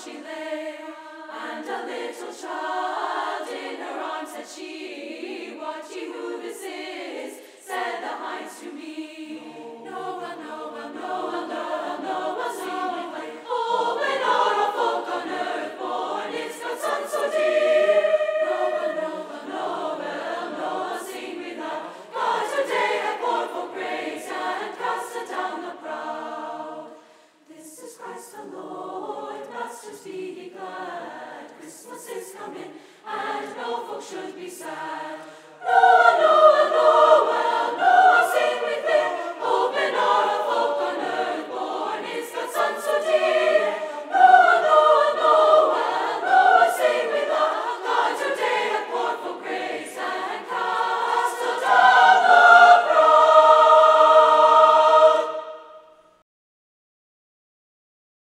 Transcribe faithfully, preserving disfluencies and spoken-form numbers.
she lay, and a little child in her arms had she. What ye who this is, said the hinds to me.